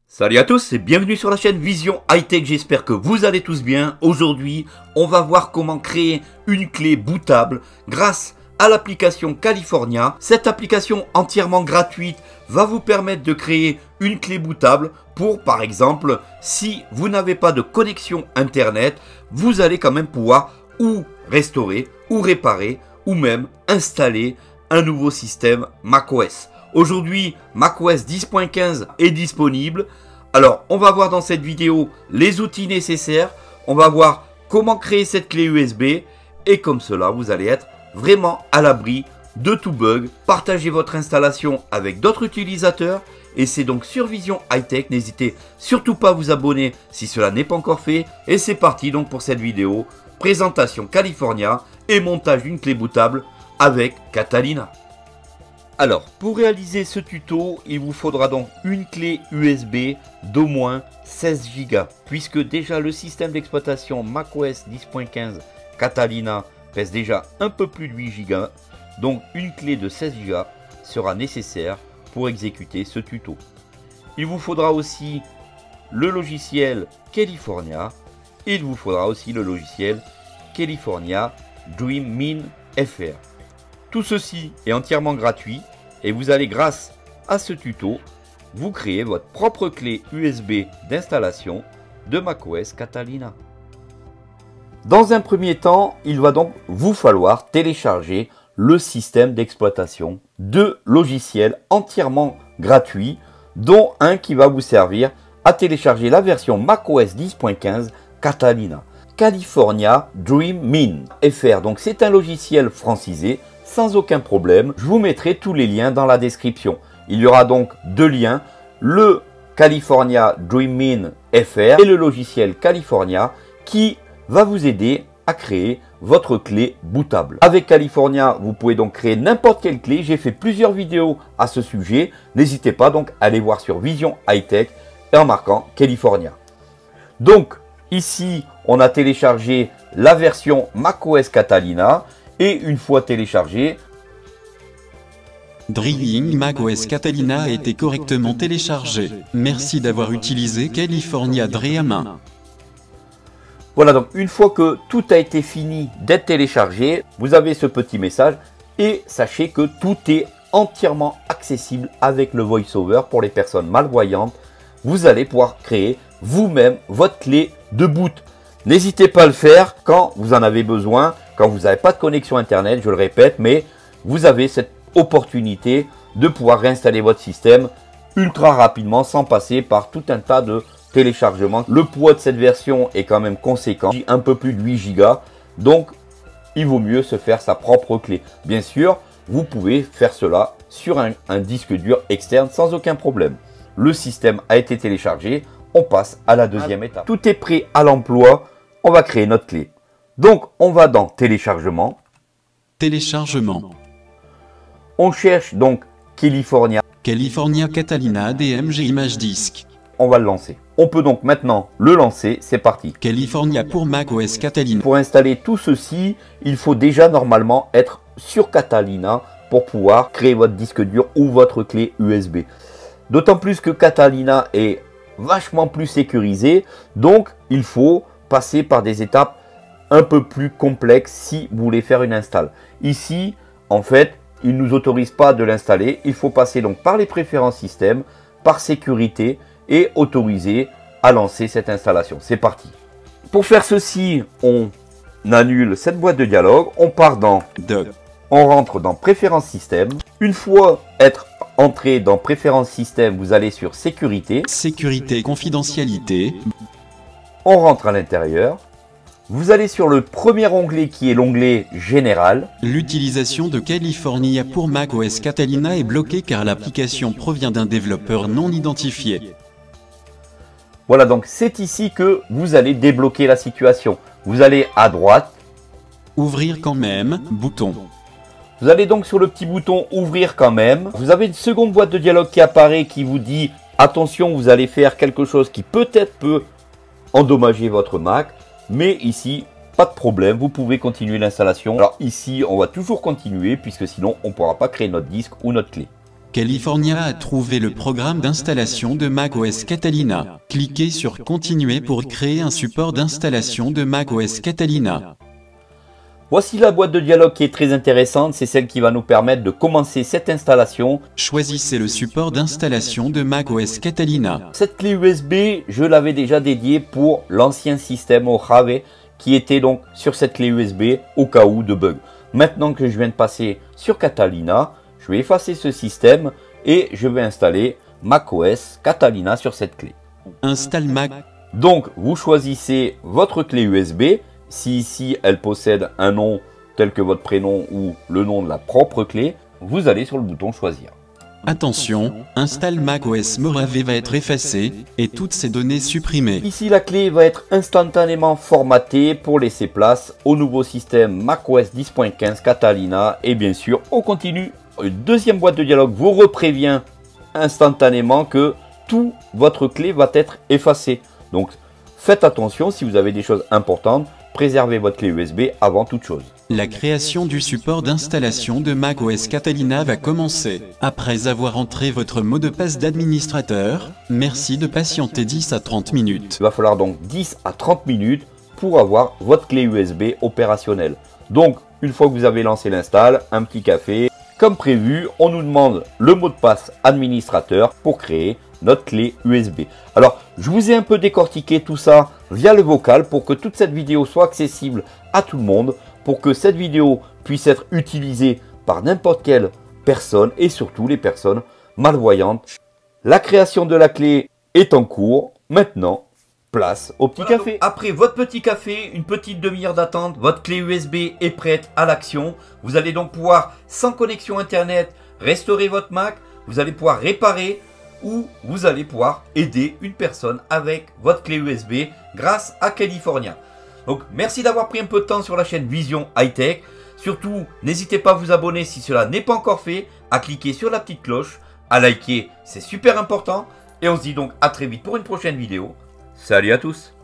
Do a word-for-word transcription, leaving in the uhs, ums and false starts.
Salut à tous et bienvenue sur la chaîne Vision High Tech, j'espère que vous allez tous bien. Aujourd'hui, on va voir comment créer une clé bootable grâce à l'application California. Cette application entièrement gratuite va vous permettre de créer une clé bootable pour, par exemple, si vous n'avez pas de connexion internet, vous allez quand même pouvoir ou restaurer, ou réparer, ou même installer un nouveau système macOS. Aujourd'hui, macOS dix point quinze est disponible. Alors, on va voir dans cette vidéo les outils nécessaires. On va voir comment créer cette clé U S B. Et comme cela, vous allez être vraiment à l'abri de tout bug. Partagez votre installation avec d'autres utilisateurs. Et c'est donc sur Vision High Tech. N'hésitez surtout pas à vous abonner si cela n'est pas encore fait. Et c'est parti donc pour cette vidéo. Présentation California et montage d'une clé bootable avec Catalina. Alors, pour réaliser ce tuto, il vous faudra donc une clé U S B d'au moins seize giga, puisque déjà le système d'exploitation macOS dix point quinze Catalina pèse déjà un peu plus de huit giga, donc une clé de seize giga sera nécessaire pour exécuter ce tuto. Il vous faudra aussi le logiciel California, et il vous faudra aussi le logiciel California DreamMin F R. Tout ceci est entièrement gratuit et vous allez, grâce à ce tuto, vous créer votre propre clé U S B d'installation de macOS Catalina. Dans un premier temps, il va donc vous falloir télécharger le système d'exploitation de logiciels entièrement gratuits, dont un qui va vous servir à télécharger la version macOS dix point quinze Catalina. California DreamMin F R, donc c'est un logiciel francisé sans aucun problème. Je vous mettrai tous les liens dans la description. Il y aura donc deux liens, le California DreamMin F R et le logiciel California qui va vous aider à créer votre clé bootable. Avec California, vous pouvez donc créer n'importe quelle clé. J'ai fait plusieurs vidéos à ce sujet. N'hésitez pas donc à aller voir sur Vision High Tech et en marquant California. Donc ici, on a téléchargé la version macOS Catalina. Et une fois téléchargé, Dreaming macOS Catalina a été correctement téléchargé. Merci d'avoir utilisé California DreamMin. Voilà, donc une fois que tout a été fini d'être téléchargé, vous avez ce petit message et sachez que tout est entièrement accessible avec le VoiceOver pour les personnes malvoyantes. Vous allez pouvoir créer vous-même votre clé de boot. N'hésitez pas à le faire quand vous en avez besoin, quand vous n'avez pas de connexion internet, je le répète, mais vous avez cette opportunité de pouvoir réinstaller votre système ultra rapidement sans passer par tout un tas de téléchargements. Le poids de cette version est quand même conséquent, un peu plus de huit giga, donc il vaut mieux se faire sa propre clé. Bien sûr, vous pouvez faire cela sur un, un disque dur externe sans aucun problème. Le système a été téléchargé, on passe à la deuxième étape. Tout est prêt à l'emploi, on va créer notre clé. Donc, on va dans téléchargement. Téléchargement. On cherche donc California. California Catalina D M G Image Disk. On va le lancer. On peut donc maintenant le lancer. C'est parti. California pour macOS Catalina. Pour installer tout ceci, il faut déjà normalement être sur Catalina pour pouvoir créer votre disque dur ou votre clé U S B. D'autant plus que Catalina est vachement plus sécurisé. Donc, il faut passer par des étapes un peu plus complexe si vous voulez faire une install. Ici, en fait, il ne nous autorise pas de l'installer. Il faut passer donc par les préférences système, par sécurité et autoriser à lancer cette installation. C'est parti. Pour faire ceci, on annule cette boîte de dialogue. On part dans Doc. On rentre dans préférences système. Une fois être entré dans préférences système, vous allez sur sécurité. Sécurité, confidentialité. On rentre à l'intérieur. Vous allez sur le premier onglet qui est l'onglet général. L'utilisation de California pour macOS Catalina est bloquée car l'application provient d'un développeur non identifié. Voilà, donc c'est ici que vous allez débloquer la situation. Vous allez à droite. Ouvrir quand même, bouton. Vous allez donc sur le petit bouton ouvrir quand même. Vous avez une seconde boîte de dialogue qui apparaît qui vous dit attention, vous allez faire quelque chose qui peut-être peut endommager votre Mac. Mais ici, pas de problème, vous pouvez continuer l'installation. Alors ici, on va toujours continuer puisque sinon, on ne pourra pas créer notre disque ou notre clé. California a trouvé le programme d'installation de macOS Catalina. Cliquez sur Continuer pour créer un support d'installation de macOS Catalina. Voici la boîte de dialogue qui est très intéressante, c'est celle qui va nous permettre de commencer cette installation. Choisissez le support d'installation de macOS Catalina. Cette clé U S B, je l'avais déjà dédiée pour l'ancien système au Java qui était donc sur cette clé U S B au cas où de bug. Maintenant que je viens de passer sur Catalina, je vais effacer ce système et je vais installer macOS Catalina sur cette clé. Installe Mac. Donc vous choisissez votre clé U S B. Si ici elle possède un nom tel que votre prénom ou le nom de la propre clé, vous allez sur le bouton choisir. Attention, Install macOS Mojave va être effacé et toutes ces données supprimées. Ici la clé va être instantanément formatée pour laisser place au nouveau système macOS dix point quinze Catalina et bien sûr on continue. Une deuxième boîte de dialogue vous reprévient instantanément que toute votre clé va être effacée. Donc faites attention si vous avez des choses importantes. Préservez votre clé U S B avant toute chose. La création du support d'installation de macOS Catalina va commencer. Après avoir entré votre mot de passe d'administrateur, merci de patienter dix à trente minutes. Il va falloir donc dix à trente minutes pour avoir votre clé U S B opérationnelle. Donc, une fois que vous avez lancé l'install, un petit café. Comme prévu, on nous demande le mot de passe administrateur pour créer notre clé U S B. Alors, je vous ai un peu décortiqué tout ça via le vocal pour que toute cette vidéo soit accessible à tout le monde, pour que cette vidéo puisse être utilisée par n'importe quelle personne et surtout les personnes malvoyantes. La création de la clé est en cours. Maintenant, place au petit voilà, café. Donc, après votre petit café, une petite demi-heure d'attente, votre clé U S B est prête à l'action. Vous allez donc pouvoir, sans connexion internet, restaurer votre Mac. Vous allez pouvoir réparer ou vous allez pouvoir aider une personne avec votre clé U S B grâce à California. Donc merci d'avoir pris un peu de temps sur la chaîne Vision High Tech. Surtout, n'hésitez pas à vous abonner si cela n'est pas encore fait, à cliquer sur la petite cloche, à liker, c'est super important. Et on se dit donc à très vite pour une prochaine vidéo. Salut à tous!